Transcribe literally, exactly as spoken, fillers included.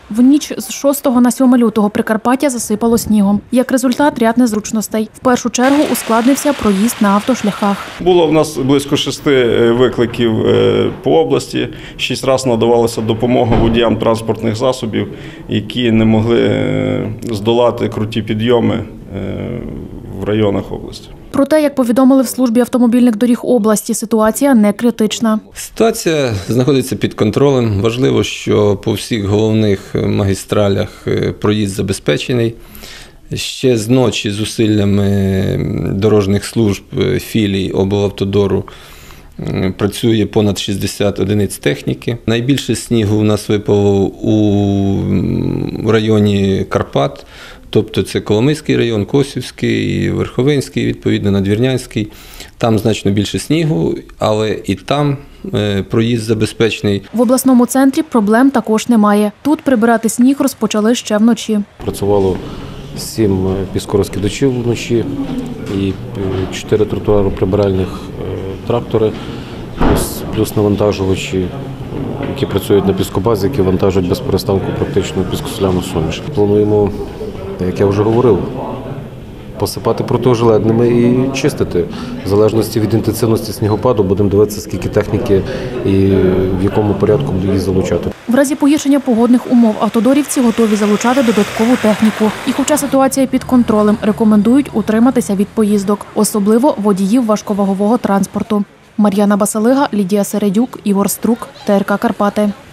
В ніч з шостого на сьоме лютого Прикарпаття засипало снігом. Як результат – ряд незручностей. В першу чергу ускладнився проїзд на автошляхах. Було в нас близько шести викликів по області. Шість разів надавалася допомога водіям транспортних засобів, які не могли здолати круті підйоми в районах області. Проте, як повідомили в службі автомобільних доріг області, ситуація не критична. Ситуація знаходиться під контролем. Важливо, що по всіх головних магістралях проїзд забезпечений. Ще з ночі зусиллями дорожніх служб філій облавтодору працює понад шістдесят одиниць техніки. Найбільше снігу у нас випало у районі Карпат. Тобто це Коломийський район, Косівський, Верховинський, відповідно, Надвірнянський. Там значно більше снігу, але і там проїзд забезпечений. В обласному центрі проблем також немає. Тут прибирати сніг розпочали ще вночі. Працювало сім піскорозкидачів вночі і чотири тротуаро-прибиральних трактори, плюс, плюс навантажувачі, які працюють на піскобазі, які вантажують без перестанку практично піскосоляну суміш. Плануємо, як я вже говорив, посипати протижеледними і чистити. В залежності від інтенсивності снігопаду будемо дивитися, скільки техніки і в якому порядку її залучати. В разі погіршення погодних умов автодорівці готові залучати додаткову техніку. І хоча ситуація під контролем, рекомендують утриматися від поїздок, особливо водіїв важковагового транспорту. Мар'яна Басалига, Лідія Середюк, Ігор Струк, ТРК Карпати.